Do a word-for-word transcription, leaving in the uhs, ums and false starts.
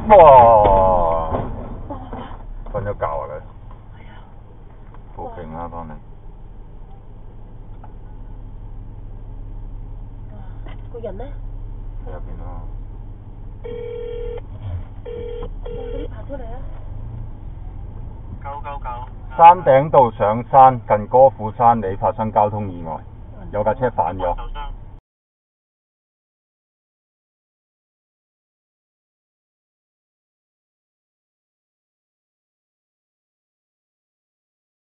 哇！瞓咗覺啊佢。報警啦，幫你。 個人咧？ 喺入邊咯。 哇！嗰啲爬出嚟啊！ 九九九。 山頂道上山近歌賦山里發生交通意外，有架車反咗。